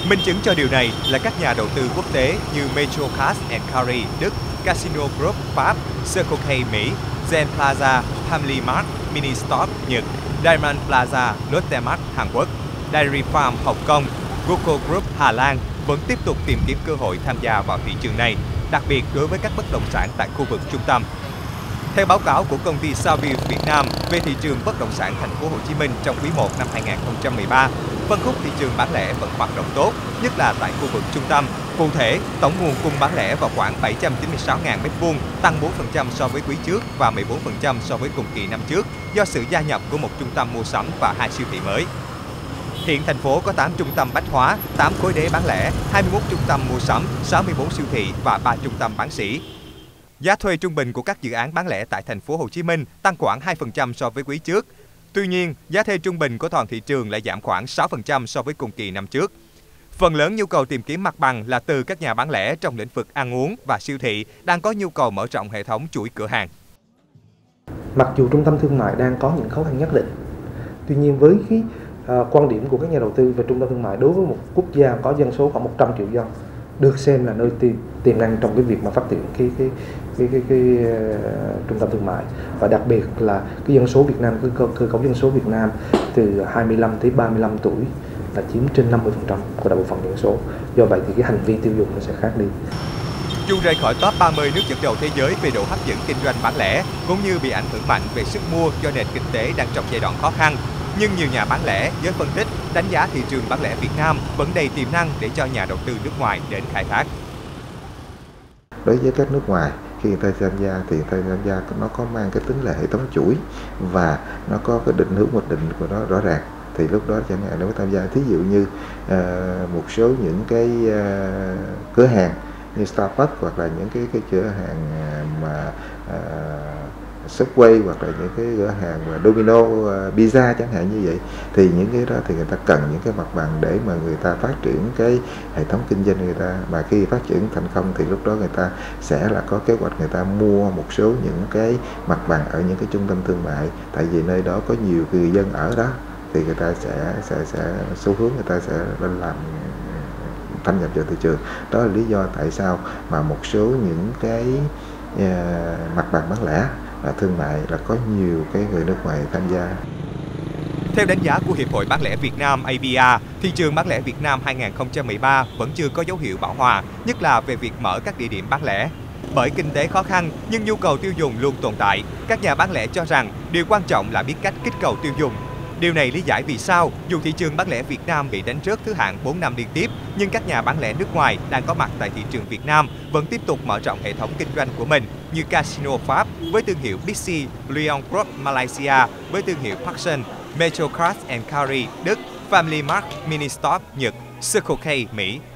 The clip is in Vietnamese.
Minh chứng cho điều này là các nhà đầu tư quốc tế như Metrocard Carry Đức, Casino Group Pháp, Circle K Mỹ, Zen Plaza, Family Mart, Ministop Nhật, Diamond Plaza, Lotte Mart Hàn Quốc, Dairy Farm Hồng Kông, Google Group Hà Lan vẫn tiếp tục tìm kiếm cơ hội tham gia vào thị trường này, đặc biệt đối với các bất động sản tại khu vực trung tâm. Theo báo cáo của công ty Saville Việt Nam về thị trường bất động sản thành phố Hồ Chí Minh trong quý 1 năm 2013, phân khúc thị trường bán lẻ vẫn hoạt động tốt, nhất là tại khu vực trung tâm. Cụ thể, tổng nguồn cung bán lẻ vào khoảng 796.000 m2, tăng 4% so với quý trước và 14% so với cùng kỳ năm trước do sự gia nhập của một trung tâm mua sắm và 2 siêu thị mới. Hiện thành phố có 8 trung tâm bách hóa, 8 khối đế bán lẻ, 21 trung tâm mua sắm, 64 siêu thị và 3 trung tâm bán sỉ. Giá thuê trung bình của các dự án bán lẻ tại thành phố Hồ Chí Minh tăng khoảng 2% so với quý trước. Tuy nhiên, giá thuê trung bình của toàn thị trường lại giảm khoảng 6% so với cùng kỳ năm trước. Phần lớn nhu cầu tìm kiếm mặt bằng là từ các nhà bán lẻ trong lĩnh vực ăn uống và siêu thị đang có nhu cầu mở rộng hệ thống chuỗi cửa hàng. Mặc dù trung tâm thương mại đang có những khó khăn nhất định, tuy nhiên với quan điểm của các nhà đầu tư về trung tâm thương mại đối với một quốc gia có dân số khoảng 100 triệu dân được xem là nơi tiềm năng trong cái việc mà phát triển cái trung tâm thương mại, và đặc biệt là cái dân số Việt Nam, cái cơ cấu dân số Việt Nam từ 25 tới 35 tuổi là chiếm trên 50% của đại bộ phận dân số. Do vậy thì cái hành vi tiêu dùng nó sẽ khác đi. Dù rời khỏi top 30 nước dẫn đầu thế giới về độ hấp dẫn kinh doanh bán lẻ, cũng như bị ảnh hưởng mạnh về sức mua do nền kinh tế đang trong giai đoạn khó khăn, nhưng nhiều nhà bán lẻ, giới phân tích đánh giá thị trường bán lẻ Việt Nam vẫn đầy tiềm năng để cho nhà đầu tư nước ngoài đến khai thác. Đối với các nước ngoài, khi người ta tham gia thì người ta tham gia nó có mang cái tính là hệ thống chuỗi và nó có cái định hướng hoạch định của nó rõ ràng. Thì lúc đó chẳng hạn nếu tham gia, thí dụ như một số những cái cửa hàng như Starbucks hoặc là những cái cửa hàng mà Subway hoặc là những cái cửa hàng là Domino, Pizza chẳng hạn như vậy, thì những cái đó thì người ta cần những cái mặt bằng để mà người ta phát triển cái hệ thống kinh doanh người ta, mà khi phát triển thành công thì lúc đó người ta sẽ là có kế hoạch người ta mua một số những cái mặt bằng ở những cái trung tâm thương mại, tại vì nơi đó có nhiều người dân ở đó thì người ta sẽ xu hướng người ta sẽ lên làm thâm nhập vào thị trường. Đó là lý do tại sao mà một số những cái mặt bằng bán lẻ và thương mại là có nhiều cái người nước ngoài tham gia. Theo đánh giá của Hiệp hội Bán lẻ Việt Nam ABA, thị trường bán lẻ Việt Nam 2013 vẫn chưa có dấu hiệu bão hòa, nhất là về việc mở các địa điểm bán lẻ. Bởi kinh tế khó khăn nhưng nhu cầu tiêu dùng luôn tồn tại, các nhà bán lẻ cho rằng điều quan trọng là biết cách kích cầu tiêu dùng. Điều này lý giải vì sao dù thị trường bán lẻ Việt Nam bị đánh rớt thứ hạng 4 năm liên tiếp, nhưng các nhà bán lẻ nước ngoài đang có mặt tại thị trường Việt Nam vẫn tiếp tục mở rộng hệ thống kinh doanh của mình, như Casino Pháp với thương hiệu Bixi, Lion Group Malaysia với thương hiệu Parkson, Metrocard Carry Đức, Family Mart Ministop Nhật, Circle K Mỹ.